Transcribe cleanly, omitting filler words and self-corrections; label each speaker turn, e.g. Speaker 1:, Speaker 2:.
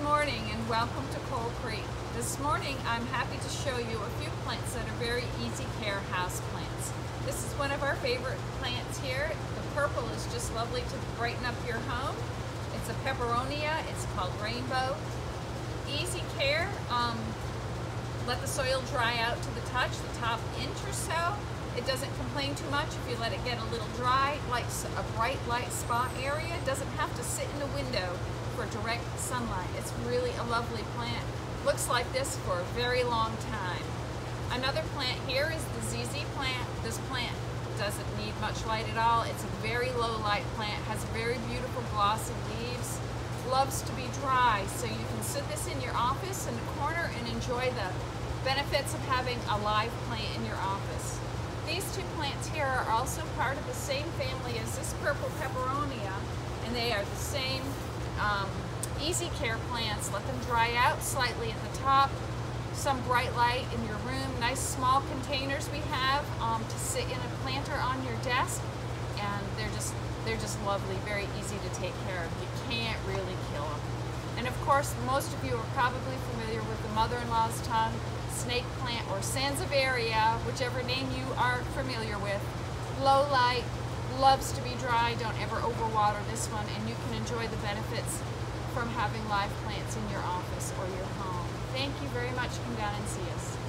Speaker 1: morning and welcome to Cold Creek. This morning I'm happy to show you a few plants that are very easy care house plants. This is one of our favorite plants here. The purple is just lovely to brighten up your home. It's a peperonia. It's called Rainbow. Easy care. Let the soil dry out to the touch, the top inch or so. It doesn't complain too much if you let it get a little dry, like a bright light spot area. It doesn't have to sit in the window for direct sunlight. It's really a lovely plant. Looks like this for a very long time. Another plant here is the ZZ plant. This plant doesn't need much light at all. It's a very low light plant, has very beautiful glossy leaves, loves to be dry, so you can sit this in your office in the corner and enjoy the benefits of having a live plant in your office. These two plants here are also part of the same family as this purple peperonia, and they are the same easy care plants. Let them dry out slightly at the top. Some bright light in your room. Nice small containers we have to sit in a planter on your desk, and they're just lovely, very easy to take care of. You can't really kill them. And of course, most of you are probably familiar with the mother-in-law's tongue, snake plant, or Sansevieria, whichever name you are familiar with. Low light, loves to be dry. Don't ever overwater this one, and you can enjoy the benefits from having live plants in your office or your home. Thank you very much. Come down and see us.